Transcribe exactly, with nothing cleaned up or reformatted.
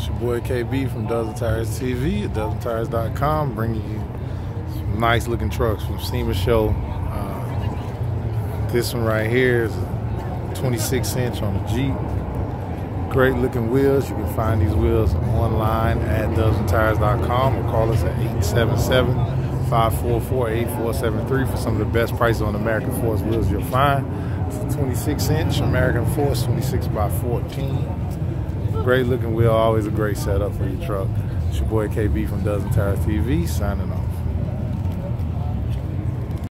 It's your boy K B from Dozen Tires T V at dozen tires dot com, bringing you some nice looking trucks from Sema show. Uh, this one right here is a twenty-six inch on a Jeep. Great looking wheels. You can find these wheels online at dozen tires dot com or call us at eight seven seven, five four four, eight four seven three for some of the best prices on American Force wheels you'll find. It's a twenty-six inch American Force, twenty-six by fourteen. Great looking wheel, always a great setup for your truck. It's your boy K B from Dozen Tires T V signing off.